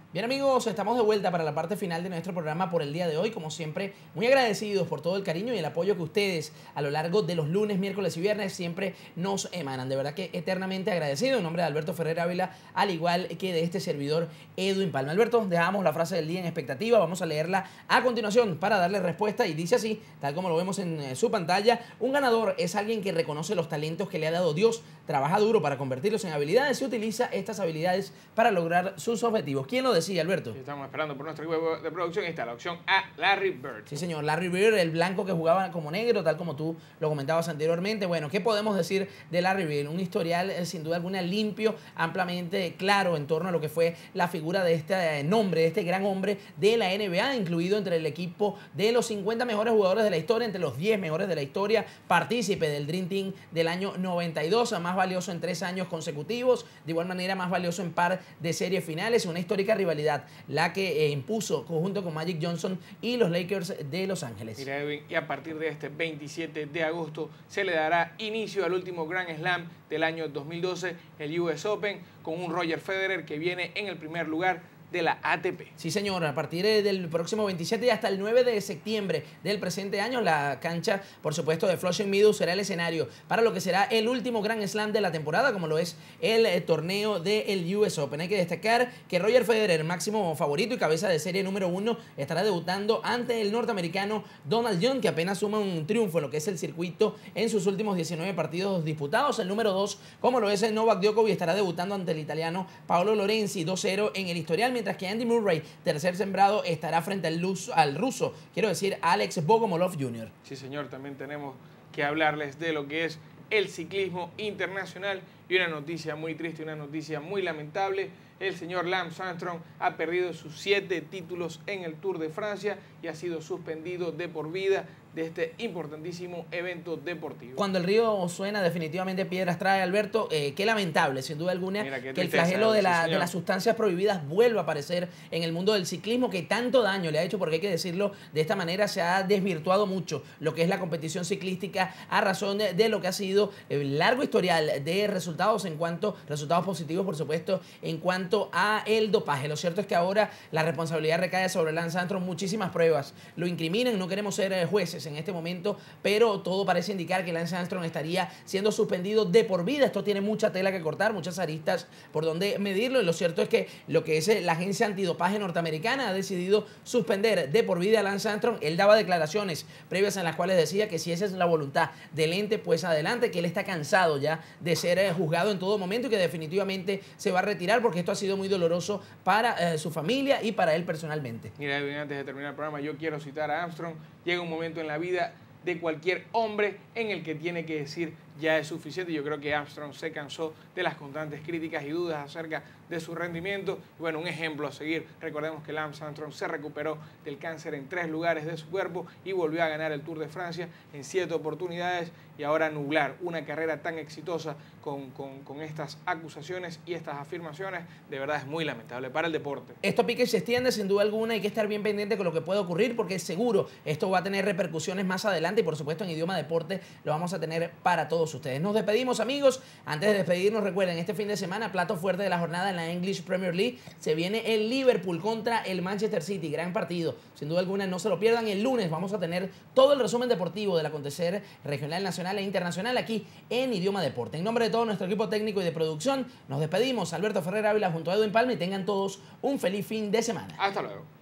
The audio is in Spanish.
Bien amigos, estamos de vuelta para la parte final de nuestro programa por el día de hoy. Como siempre, muy agradecidos por todo el cariño y el apoyo que ustedes a lo largo de los lunes, miércoles y viernes siempre nos emanan. De verdad que eternamente agradecido en nombre de Alberto Ferrer Ávila, al igual que de este servidor Edwin Palma. Alberto, dejamos la frase del día en expectativa. Vamos a leerla a continuación para darle respuesta y dice así, tal como lo vemos en su pantalla: un ganador es alguien que reconoce los talentos que le ha dado Dios, trabaja duro para convertirlos en habilidades y utiliza estas habilidades para lograr sus objetivos. ¿Quién lo decía, Alberto? Estamos esperando por nuestro equipo de producción y está la opción A, Larry Bird. Sí, señor, Larry Bird, el blanco que jugaba como negro, tal como tú lo comentabas anteriormente. Bueno, ¿qué podemos decir de Larry Bird? Un historial sin duda alguna limpio, ampliamente claro en torno a lo que fue la figura de este nombre, de este gran hombre de la NBA, incluido entre el equipo de los 50 mejores jugadores de la historia, entre los 10 mejores de la historia, partícipe del Dream Team del año 92, más valioso en 3 años consecutivos, de igual manera más valioso en par de series finales, una histórica rivalidad, la que impuso junto con Magic Johnson y los Lakers de Los Ángeles. Mira, Edwin, y a partir de este 27 de agosto se le dará inicio al último Grand Slam del año 2012, el US Open, con un Roger Federer que viene en el primer lugar de la ATP. Sí, señor, a partir del próximo 27 y hasta el 9 de septiembre del presente año, la cancha, por supuesto, de Flushing Meadows será el escenario para lo que será el último Grand Slam de la temporada, como lo es el torneo del US Open. Hay que destacar que Roger Federer, máximo favorito y cabeza de serie número 1, estará debutando ante el norteamericano Donald Young, que apenas suma un triunfo en lo que es el circuito en sus últimos 19 partidos disputados. El número 2, como lo es el Novak Djokovic, estará debutando ante el italiano Paolo Lorenzi, 2-0 en el historial, mientras que Andy Murray, tercer sembrado, estará frente al ruso, quiero decir, Alex Bogomolov Jr. Sí, señor, también tenemos que hablarles de lo que es el ciclismo internacional y una noticia muy triste, una noticia muy lamentable. El señor Lance Armstrong ha perdido sus 7 títulos en el Tour de Francia y ha sido suspendido de por vida de este importantísimo evento deportivo. Cuando el río suena, definitivamente piedras trae, Alberto. Qué lamentable, sin duda alguna, que el flagelo de las sustancias prohibidas vuelva a aparecer en el mundo del ciclismo, que tanto daño le ha hecho, porque hay que decirlo de esta manera, se ha desvirtuado mucho lo que es la competición ciclística a razón de lo que ha sido el largo historial de resultados resultados positivos, por supuesto, en cuanto a el dopaje. Lo cierto es que ahora la responsabilidad recae sobre Lance Armstrong. Muchísimas pruebas lo incriminan, no queremos ser jueces en este momento, pero todo parece indicar que Lance Armstrong estaría siendo suspendido de por vida. Esto tiene mucha tela que cortar, muchas aristas por donde medirlo, y lo cierto es que lo que es la agencia antidopaje norteamericana ha decidido suspender de por vida a Lance Armstrong. Él daba declaraciones previas en las cuales decía que si esa es la voluntad del ente, pues adelante, que él está cansado ya de ser juzgado en todo momento y que definitivamente se va a retirar, porque esto ha sido muy doloroso para su familia y para él personalmente. Mira, antes de terminar el programa, yo quiero citar a Armstrong. Llega un momento en la vida de cualquier hombre en el que tiene que decir ya es suficiente. Yo creo que Armstrong se cansó de las constantes críticas y dudas acerca de su rendimiento. Y bueno, un ejemplo a seguir. Recordemos que Lance Armstrong se recuperó del cáncer en 3 lugares de su cuerpo y volvió a ganar el Tour de Francia en 7 oportunidades, y ahora nublar una carrera tan exitosa con estas acusaciones y estas afirmaciones, de verdad es muy lamentable para el deporte. Esto pique y se extiende, sin duda alguna. Hay que estar bien pendiente con lo que puede ocurrir, porque seguro esto va a tener repercusiones más adelante, y por supuesto en Idioma Deporte lo vamos a tener para todos ustedes. Nos despedimos, amigos. Antes de despedirnos, recuerden, este fin de semana, plato fuerte de la jornada en la English Premier League, se viene el Liverpool contra el Manchester City. Gran partido, sin duda alguna, no se lo pierdan. El lunes vamos a tener todo el resumen deportivo del acontecer regional, nacional e internacional aquí en Idioma Deporte. En nombre de todo nuestro equipo técnico y de producción, nos despedimos. Alberto Ferrer Ávila junto a Edwin Palma, y tengan todos un feliz fin de semana. Hasta luego.